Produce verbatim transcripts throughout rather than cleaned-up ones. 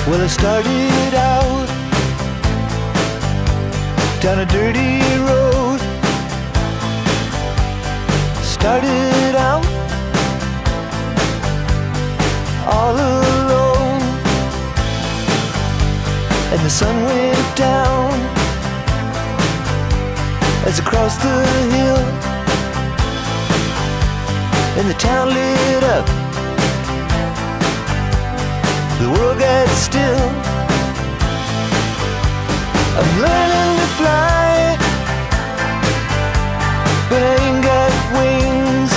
Well, I started out down a dirty road. Started out all alone, and the sun went down as I crossed the hill, and the town lit up. The world got still. I'm learning to fly, but I ain't got wings.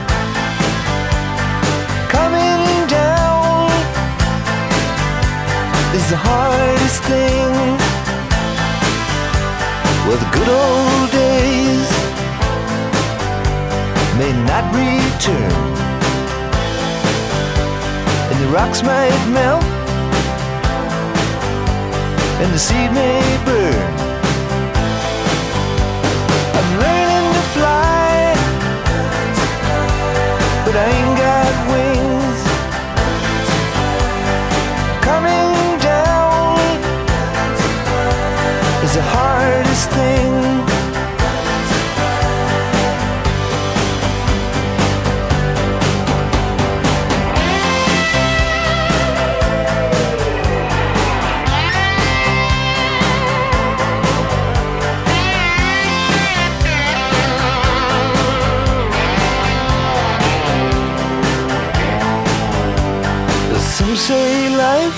Coming down is the hardest thing. Well, the good old days may not return, and the rocks might melt, and the seed may burn. I'm learning to fly, but I ain't got wings. Coming down is the hardest thing. Some say life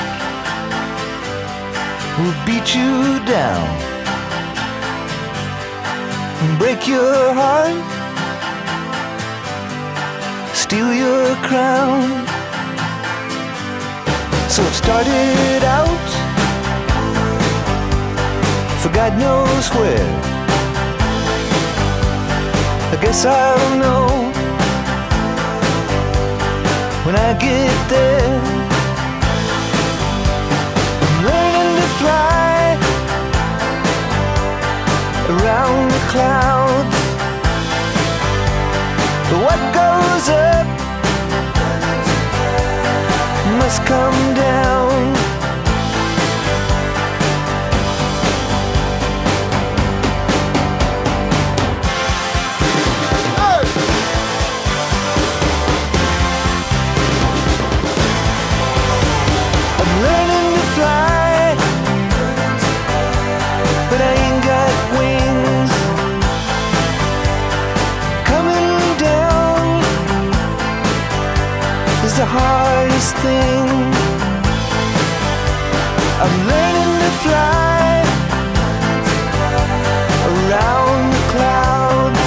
will beat you down and break your heart, steal your crown. So it started out for God knows where. I guess I'll know when I get there. I'm learning to fly around the clouds, but what goes up must come down. Learning to fly, but I ain't got wings. Coming down is the hardest thing. I'm learning to fly around the clouds,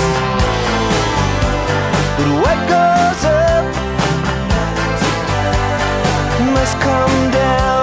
but what goes up must come down.